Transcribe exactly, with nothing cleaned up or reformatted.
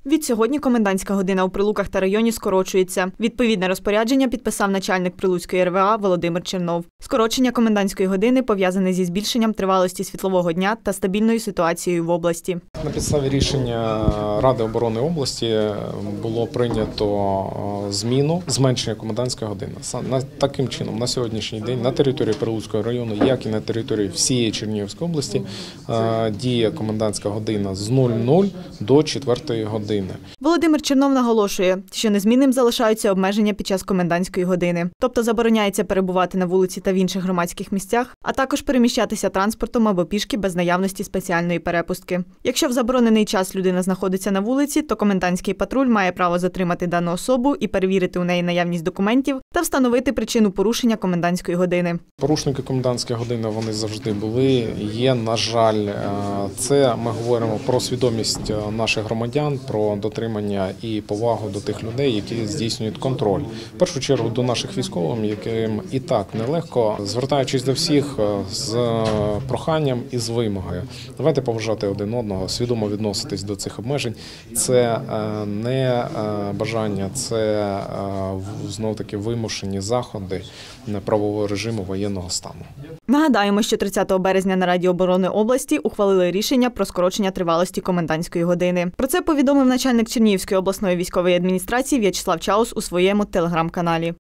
Відсьогодні комендантська година у Прилуках та районі скорочується. Відповідне розпорядження підписав начальник Прилуцької ер ве а Володимир Чернов. Скорочення комендантської години пов'язане зі збільшенням тривалості світлового дня та стабільною ситуацією в області. На підставі рішення Ради оборони області було прийнято зміну зменшення комендантської години. Таким чином, на сьогоднішній день на території Прилуцького району, як і на території всієї Чернігівської області, діє комендантська година з нуль-нуль до четвертої години. Володимир Чернов наголошує, що незмінним залишаються обмеження під час комендантської години. Тобто забороняється перебувати на вулиці та в інших громадських місцях, а також переміщатися транспортом або пішки без наявності спеціальної перепустки. Якщо в заборонений час людина знаходиться на вулиці, то комендантський патруль має право затримати дану особу і перевірити у неї наявність документів та встановити причину порушення комендантської години. Порушники комендантської години вони завжди були, є, на жаль. Це ми говоримо про свідомість наших громадян, про дотримання і повагу до тих людей, які здійснюють контроль. В першу чергу до наших військових, яким і так нелегко, звертаючись до всіх з проханням і з вимогою. Давайте поважати один одного, свідомо відноситись до цих обмежень. Це не бажання, це знов-таки вимушені заходи правового режиму воєнного стану. Нагадаємо, що тридцятого березня на Раді оборони області ухвалили рішення про скорочення тривалості комендантської години. Про це повідомив начальник Чернігівської обласної військової адміністрації В'ячеслав Чаус у своєму телеграм-каналі.